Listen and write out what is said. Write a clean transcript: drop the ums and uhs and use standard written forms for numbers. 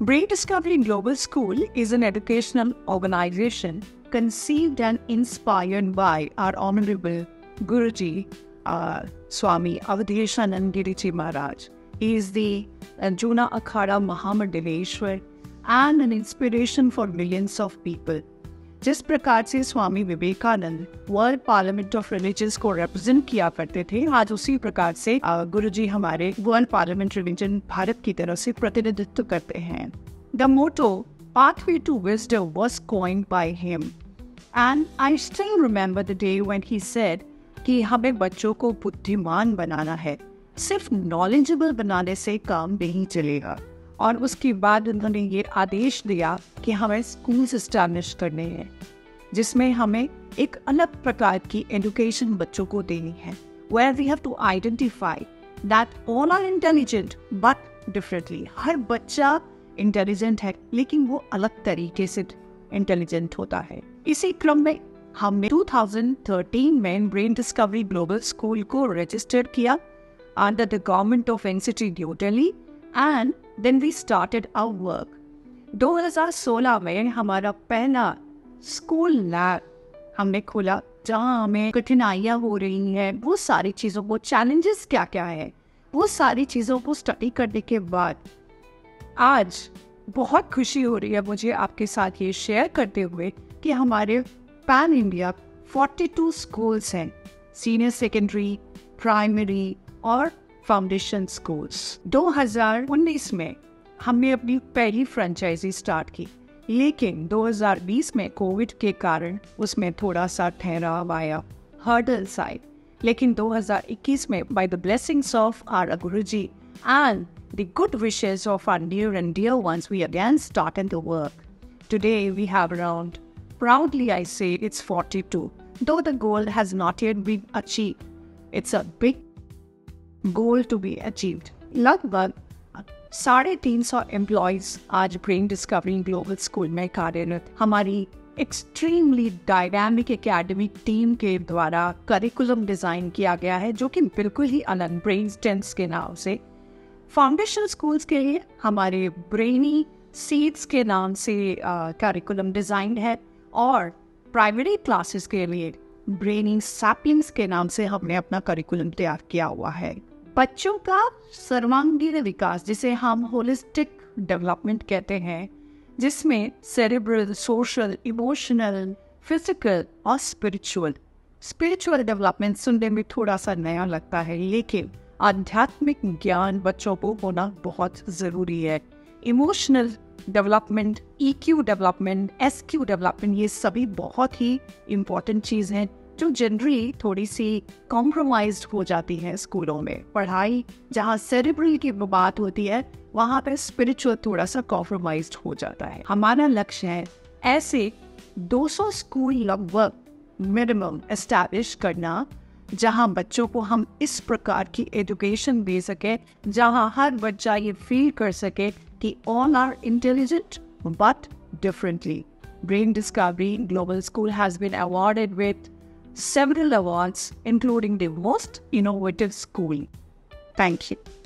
Brain Discovery Global School is an educational organization conceived and inspired by our Honorable Guruji, Swami Avadeshanand Giriji Maharaj. He is the Juna Akhada Mahamandaleshwar and an inspiration for millions of people. जिस प्रकार से Swami Vivekananda World Parliament of Religions को represent किया करते थे, आज उसी प्रकार से गुरुजी हमारे वर्ल्ड पार्लियामेंट रिलीजन भारत की तरफ से प्रतिनिधित्व करते हैं. The motto pathway to wisdom was coined by him and I still remember the day when he said कि हमें बच्चों को बुद्धिमान बनाना है, सिर्फ नॉलेजेबल बनाने से काम नहीं चलेगा. और उसके बाद उन्होंने ये आदेश दिया कि हमें स्कूल्स एस्टैब्लिश करने हैं जिसमें हमें एक अलग प्रकार की एजुकेशन बच्चों को देनी है, where we have to identify that all are intelligent but differently. हर बच्चा इंटेलिजेंट है लेकिन वो अलग तरीके से इंटेलिजेंट होता है. इसी क्रम में हमने 2013 में ब्रेन डिस्कवरी ग्लोबल स्कूल को रजिस्टर किया under the government of NCT new Delhi and then we started our work. 2016 में हमारा पहला स्कूल लैब हमने खोला जहाँ हमें कठिनाइयाँ हो रही हैं, वो सारी चीज़ों को, चैलेंजेस क्या क्या है, वो सारी चीज़ों को स्टडी करने के बाद आज बहुत खुशी हो रही है मुझे आपके साथ ये शेयर करते हुए कि हमारे पैन इंडिया 42 स्कूल्स हैं, सीनियर सेकेंडरी, प्राइमरी और फाउंडेशन स्कूल्स. 2019 में हमने अपनी पहली फ्रेंचाइजी स्टार्ट की, लेकिन 2020 में कोविड के कारण उसमें थोड़ा सा ठहराव आया, हर्डल्स आए. लेकिन 2021 में by the blessings of our Guruji and the good wishes of our near and dear once we again started the work. Today we have around, proudly I say, it's 42. Though the goal has not yet been achieved, it's a big goal to be achieved. लगभग 350 employees आज brain discovery global school में कार्यरत. हमारी extremely dynamic academic team के द्वारा curriculum design किया गया है जो कि बिल्कुल ही अलग, ब्रेन स्टेंस के नाम से. फाउंडेशन स्कूल्स के लिए हमारे ब्रेनी सीड्स के नाम से करिकुलम डिज़ाइन है और प्राइमरी क्लासेस के लिए ब्रेनी सैपलिंग्स के नाम से हमने अपना करिकुलम तैयार किया हुआ है. बच्चों का सर्वांगीण विकास, जिसे हम होलिस्टिक डेवलपमेंट कहते हैं, जिसमें सेरेब्रल, सोशल, इमोशनल, फिजिकल और स्पिरिचुअल डेवलपमेंट सुनने में थोड़ा सा नया लगता है, लेकिन आध्यात्मिक ज्ञान बच्चों को होना बहुत ज़रूरी है. Emotional development, EQ development, SQ development, ये सभी बहुत ही इम्पोर्टेंट चीज़ हैं जो जनरली थोड़ी सी कॉम्प्रोमाइज्ड हो जाती हैं स्कूलों में. पढ़ाई जहाँ सेरेब्रल की बात होती है वहाँ पे स्पिरिचुअल थोड़ा सा कॉम्प्रोमाइज्ड हो जाता है. हमारा लक्ष्य है ऐसे 200 स्कूल लगभग मिनिमम एस्टैब्लिश करना जहाँ बच्चों को हम इस प्रकार की एजुकेशन दे सकें, जहाँ हर बच्चा ये फील कर सके कि all are intelligent but differently. Brain Discovery Global School has been awarded with several awards, including the most innovative school. Thank you.